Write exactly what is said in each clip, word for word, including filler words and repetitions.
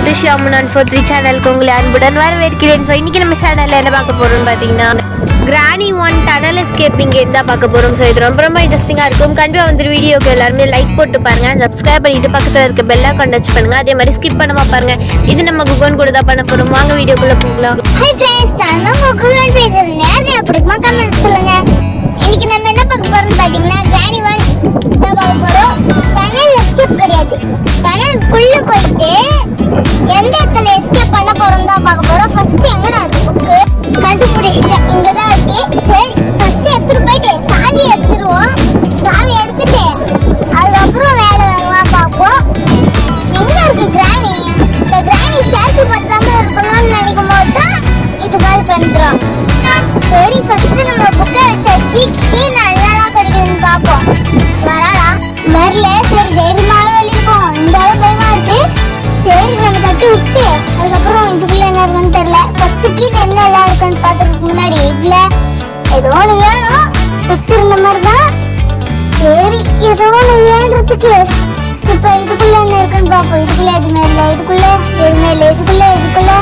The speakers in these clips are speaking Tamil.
to Shaman for three channel உங்களை அன்புடன் வரவேற்கிறேன். ஸோ இன்னைக்கு நம்ம சேனலில் என்ன பார்க்க போகிறோம்னு பார்த்தீங்கன்னா Granny one tunnel escaping game தான் பார்க்க போகிறோம். ஸோ இது ரொம்ப ரொம்ப இன்ட்ரெஸ்டிங்காக இருக்கும். கண்டிப்பாக வந்து வீடியோக்கு எல்லாருமே லைக் போட்டு பாருங்கள், சப்ஸ்கிரைப் பண்ணிட்டு பக்கத்தில் இருக்க பெல் ஐகான் டச் பண்ணுங்கள். அதே மாதிரி ஸ்கிப் பண்ணாம பாருங்க. இது நம்ம குகன் கூட தான் பண்ண போகிறோம். வாங்க வீடியோக்குள்ளே போகலாம். ஹாய் ஃப்ரெண்ட்ஸ், நான் தான் உங்க குகன் பேசுறேன். அது அப்படிமா கமெண்ட் சொல்லுங்க. இன்னைக்கு நம்ம என்ன பார்க்க போறோம்னு பார்த்தீங்கன்னா கிரானி ஒன் தான் பார்க்க போறோம். டனல் எஸ்கேப் கிடையாது, டனலுக்குள்ள போயிட்டு எந்த இடத்துல எஸ்கேப் பண்ண போறோம் தான் பார்க்க போறோம். ஃபர்ஸ்ட் எங்கடா அது புக்கு கண்டுபிடிச்சிட்டேன், இங்க தான் இருக்கு. சரி, ஃபர்ஸ்ட் எடுத்துட்டு போயிட்டு சாவி எடுத்துருவோம். சாவி எடுத்துட்டு அதுக்கப்புறம் வேலை வேலாம் பார்ப்போம். எங்க இருக்கு கிரானி? இந்த கிரானி ஸ்டாச்சு பத்தாம இருக்கணும்னு நினைக்கும் போது தான் இது மாதிரி பண்றோம். சரி, ஃபர்ஸ்ட் நம்ம புக்கை வச்சாச்சு. கீழே என்னெல்லாம் கிடைக்குதுன்னு பார்ப்போம். வராளா? வரல. சரி, தைரியமாக வெளியிருப்போம். இந்த அளவு பயமா இருக்கு. சரி, நம்ம தட்டி விட்டு அதுக்கப்புறம் இதுக்குள்ள என்ன இருக்குன்னு தெரியல. ஃபர்ஸ்ட் கீழே என்ன எல்லாம் இருக்குன்னு பார்த்துறதுக்கு முன்னாடி இதுல ஏதோ ஒன்று வேணும். ஃபர்ஸ்ட் இருந்த மாதிரி தான். சரி, ஏதோ ஒன்று வேண்டுறதுக்கு இப்ப இதுக்குள்ள என்ன இருக்குன்னு பார்ப்போம். இதுக்குள்ள எதுவுமே இல்லை, இதுக்குள்ள எதுவுமே இல்லை, இதுக்குள்ள இதுக்குள்ள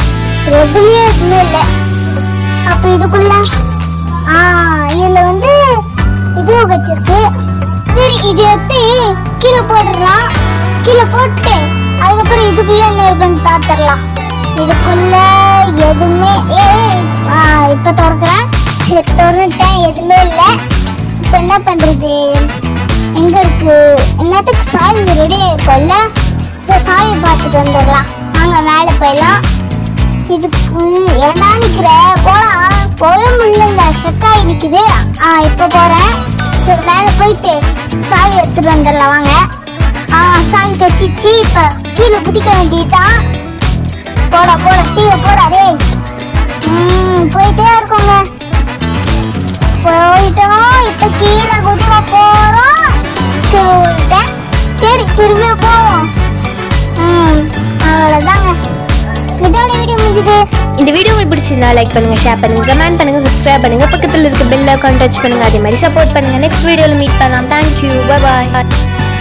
எதுலயே எதுவுமே இல்லை. அப்ப இதுக்குள்ள ஆஹ் இதுல வந்து இது வச்சிருக்கு. சரி, இது எடுத்து கீழே போட்டுடலாம். கீழே போட்டு அதுக்கப்புறம் இதுக்குள்ள என்ன இருக்குன்னு பாத்துடலாம். இதுக்குள்ள எதுவுமே ஆஹ் இப்ப திறக்கிறேன். சரி, திறந்துட்டேன், எதுவுமே இல்லை. இப்ப என்ன பண்றது? எங்க இருக்கு? என்னத்துக்கு சாவி ரெடியா இருக்கும்ல, சாவி பார்த்துட்டு வந்துடலாம். நாங்க மேல போயிடலாம். இதுக்கு ஏன்னா நிக்கிற போலாம், போக முடியல, ஸ்ட்ரக்காகி நிக்குது. ஆ இப்ப போறேன். சரி, மேல போயிட்டு சாவி எடுத்துட்டு வந்துடலாம். வாங்க. ஆ சாவி கச்சிச்சு. இப்ப கீழே குதிக்க வேண்டியதுதான். போட போட சீக்கிரம் போட. ரே ம் போயிட்டே இருக்கோங்க. போயிட்டோம். இப்ப கீழே குதிக்க போறோம். சரி, திரும்ப போவோம். ம் அவ்வளவுதாங்க. இதோட வீடியோ முடிஞ்சது. இந்த வீடியோ உங்களுக்கு பிடிச்சிருந்தா லைக் பண்ணுங்க, ஷேர் பண்ணுங்க, கமெண்ட் பண்ணுங்க, சப்ஸ்கிரைப் பண்ணுங்க, பக்கத்தில் இருக்க பெல் ஐகான் டச் பண்ணுங்க. அதே மாதிரி சப்போர்ட் பண்ணுங்க. நெக்ஸ்ட் வீடியோவில் மீட் பண்ணலாம். தேங்க்யூ, பை பாய்.